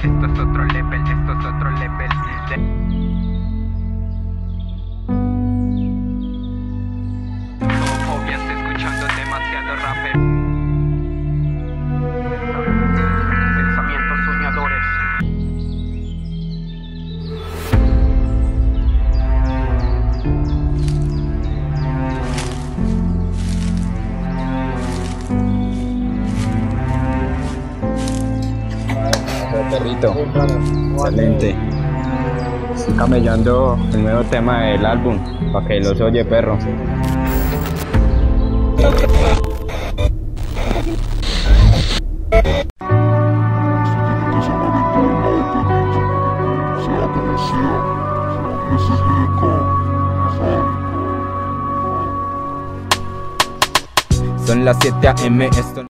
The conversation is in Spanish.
Esto es otro level, esto es otro level. Homofobia, estoy escuchando demasiado rapper. Pensamientos soñadores. Perrito, excelente. Estoy camellando el nuevo tema del álbum, para que los oye, perro. Son las 7 AM, esto